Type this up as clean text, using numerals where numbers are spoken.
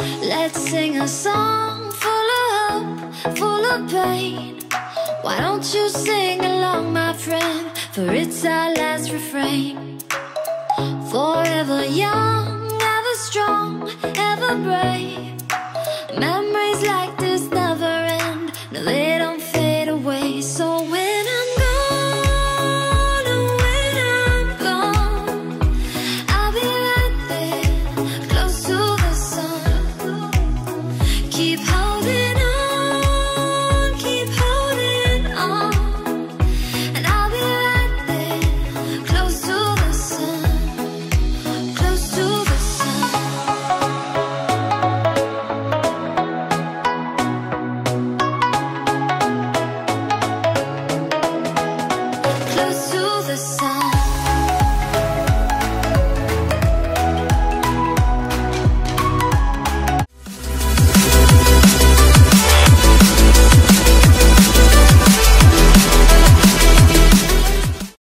Let's sing a song full of hope, full of pain. Why don't you sing along, my friend, for it's our last refrain. Forever young, ever strong, ever brave.